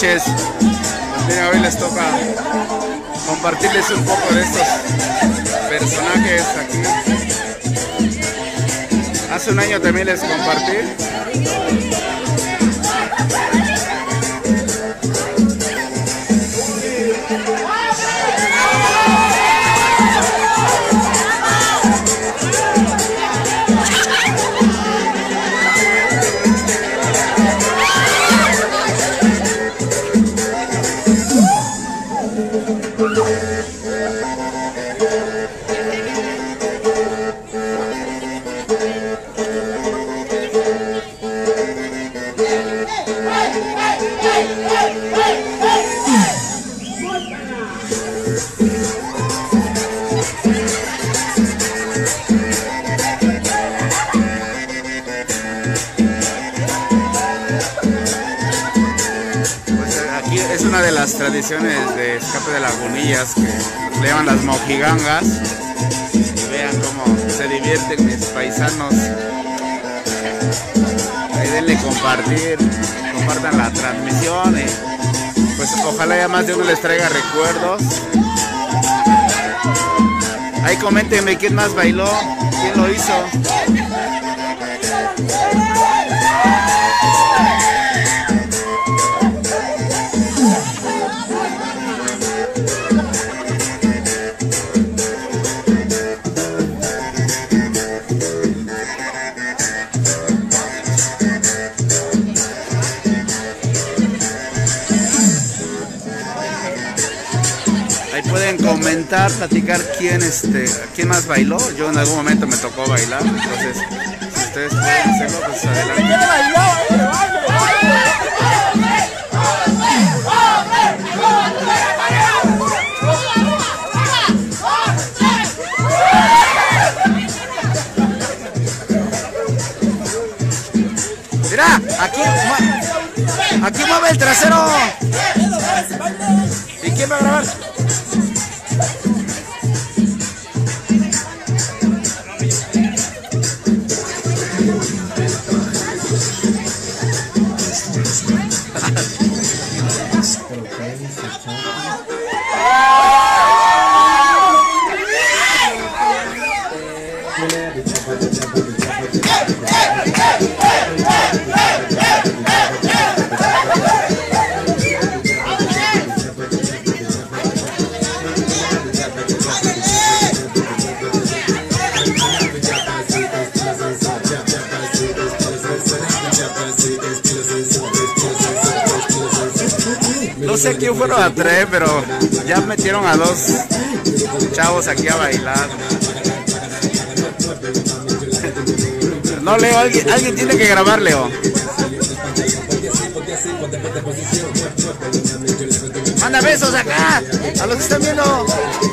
noches. Miren, hoy les toca compartirles un poco de estos personajes aquí. Hace un año también les compartí. Es una de las tradiciones de Escape de Lagunillas que le llaman las mojigangas. Y vean cómo se divierten mis paisanos. Ahí denle compartir, compartan la transmisión y pues ojalá ya más de uno les traiga recuerdos. Ahí coméntenme quién más bailó, quién lo hizo. Ahí pueden comentar, platicar quién más bailó. Yo en algún momento me tocó bailar, entonces si ustedes pueden hacerlo, pues adelante. Mira, aquí mueve el trasero. ¿Y quién va a grabar? No sé quién fueron a traer, pero ya metieron a dos chavos aquí a bailar. No, Leo, alguien tiene que grabar, Leo. Manda besos acá, a los que están viendo.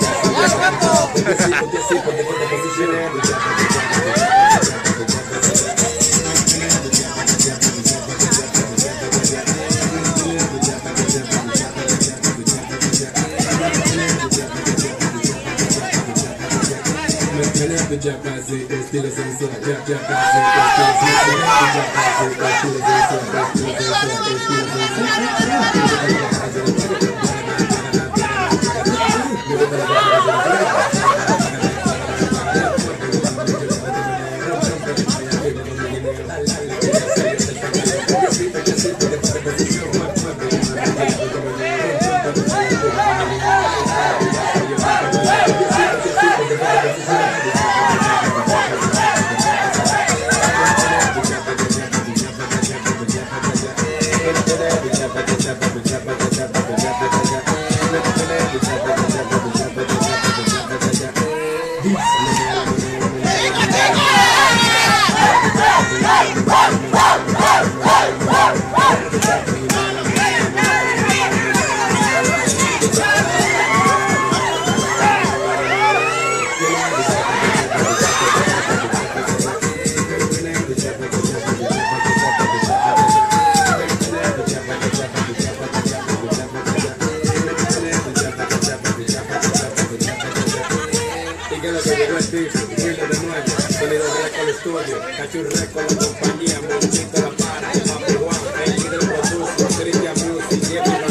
Cachurre con la compañía, Monchito la para, Papi Juan, el líder produce, Cristian Music,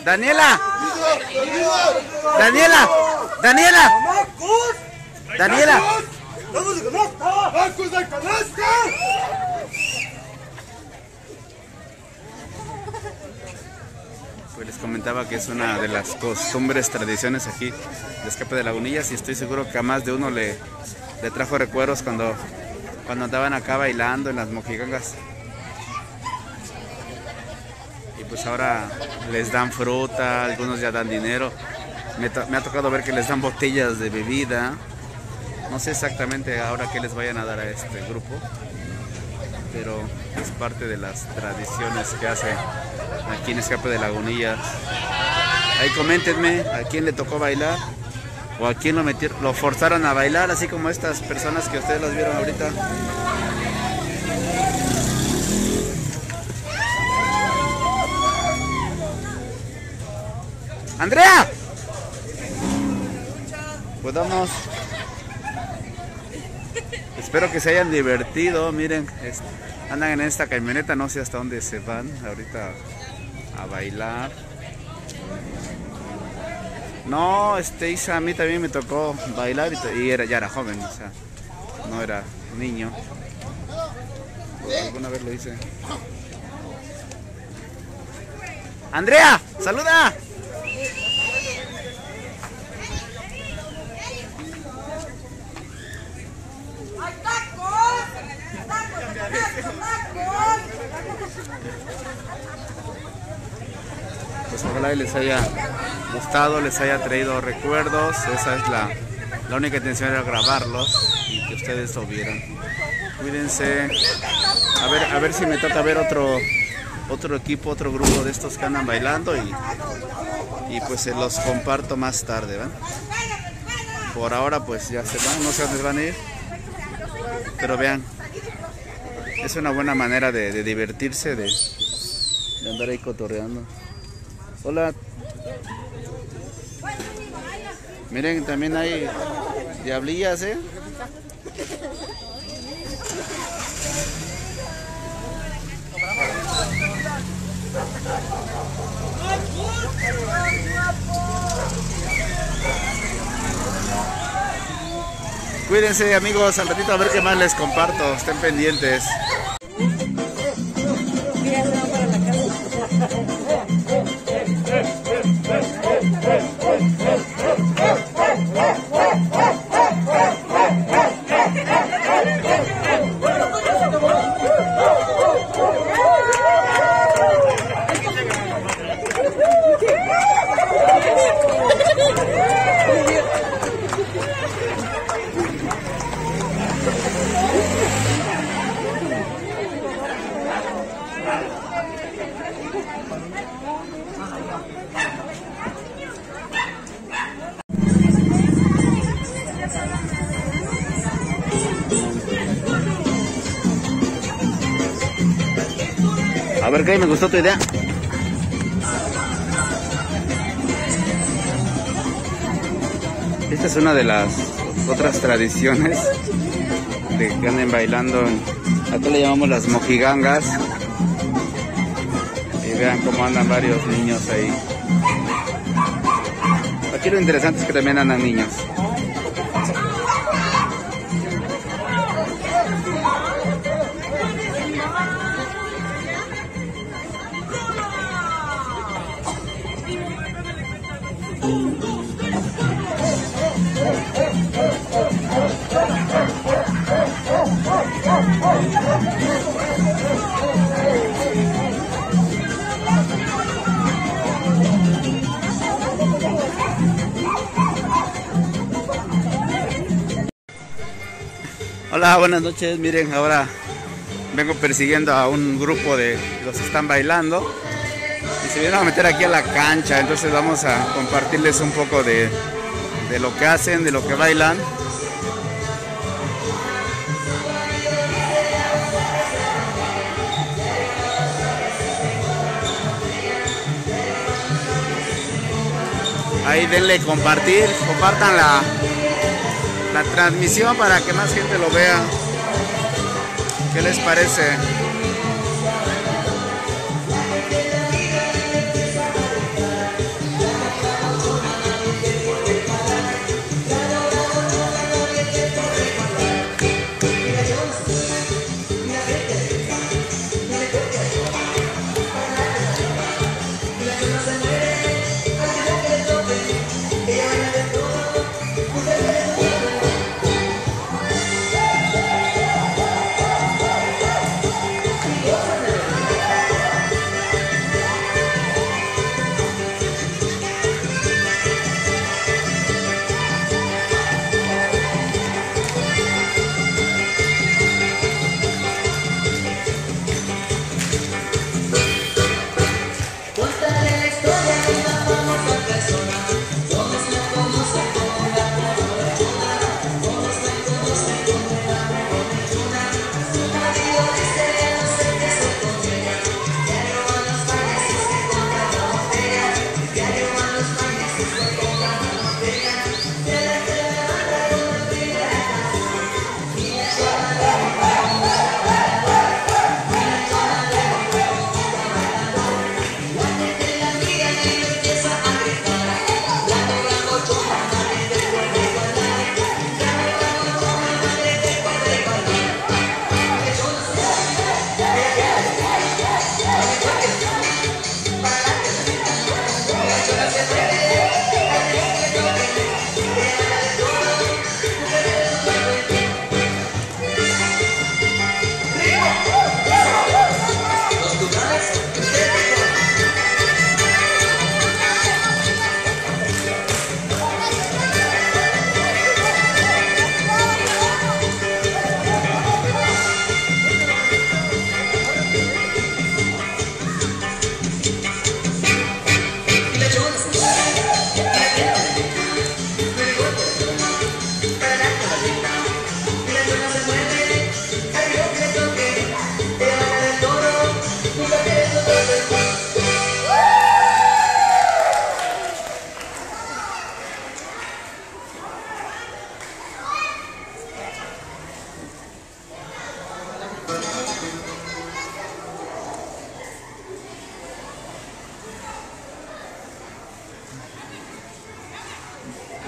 Daniela. Daniela. Daniela. Daniela. Pues les comentaba que es una de las costumbres, tradiciones aquí de Escape de Lagunillas, y estoy seguro que a más de uno le trajo recuerdos cuando andaban acá bailando en las mojigangas. Y pues ahora les dan fruta, algunos ya dan dinero. Me ha tocado ver que les dan botellas de bebida. No sé exactamente ahora qué les vayan a dar a este grupo, pero es parte de las tradiciones que hace aquí en Escape de Lagunillas. Ahí coméntenme a quién le tocó bailar o a quién lo forzaron a bailar, así como estas personas que ustedes las vieron ahorita. ¡Andrea! Pues vamos. Espero que se hayan divertido. Miren, andan en esta camioneta, no sé hasta dónde se van ahorita a bailar. No, Isa, a mí también me tocó bailar y ya era joven, o sea, no era niño. Alguna vez lo hice. ¡Andrea! ¡Saluda! Pues ojalá les haya gustado, les haya traído recuerdos. Esa es la única intención, era grabarlos y que ustedes lo vieran. Cuídense. A ver si me toca ver otro equipo, otro grupo de estos que andan bailando y pues se los comparto más tarde, ¿verdad? Por ahora pues ya se van, no sé dónde van a ir, pero vean, es una buena manera de divertirse, de andar ahí cotorreando. Hola. Miren, también hay diablillas, ¿eh? Cuídense, amigos, al ratito a ver qué más les comparto. Estén pendientes. A ver, ¿qué? Me gustó tu idea. Esta es una de las otras tradiciones de que anden bailando. Acá le llamamos las mojigangas. Y vean cómo andan varios niños ahí. Aquí lo interesante es que también andan niños. Hola, buenas noches. Miren, ahora vengo persiguiendo a un grupo de los que están bailando y se vienen a meter aquí a la cancha. Entonces vamos a compartirles un poco de lo que hacen, de lo que bailan. Ahí denle compartir, compartan la transmisión para que más gente lo vea. ¿Qué les parece?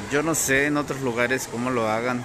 Yo no sé en otros lugares cómo lo hagan.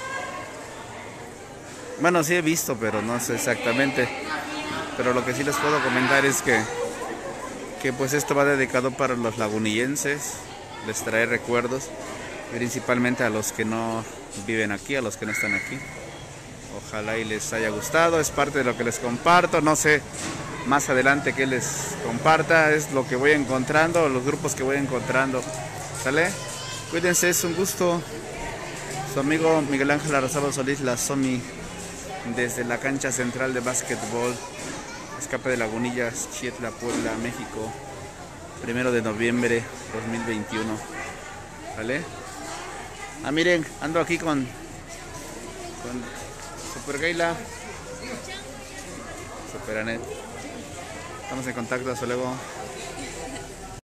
Bueno, sí he visto, pero no sé exactamente. Pero lo que sí les puedo comentar es que pues esto va dedicado para los lagunillenses. Les trae recuerdos, principalmente a los que no viven aquí, a los que no están aquí. Ojalá y les haya gustado, es parte de lo que les comparto. No sé más adelante que les comparta, es lo que voy encontrando, los grupos que voy encontrando. ¿Sale? Cuídense, es un gusto. Su amigo Miguel Ángel Arrozabal Solís, la Somi, desde la cancha central de básquetbol, Escape de Lagunillas, Chietla, Puebla, México, 1 de noviembre 2021. ¿Vale? Ah, miren, ando aquí con Super Gaila, Super Anet. Estamos en contacto, hasta luego.